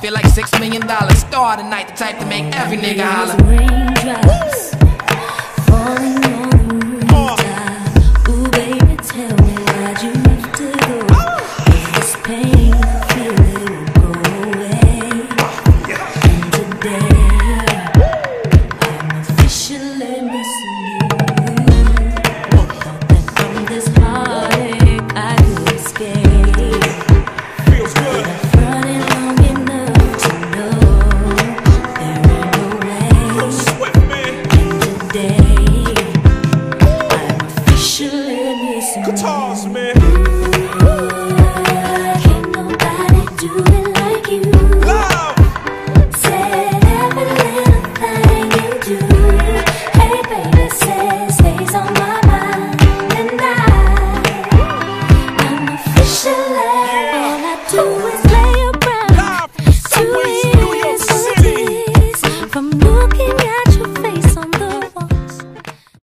feel like $6 million. Star tonight, the type to make every nigga holler. Raindrops falling on the rooftop. Ooh, baby, tell me why'd you have to go? Is this pain I feel it will go away? And today I'm officially missing you. Thought that from this heartache I could escape. Feels good. Running long enough to know there ain't no way. Swift, man. And today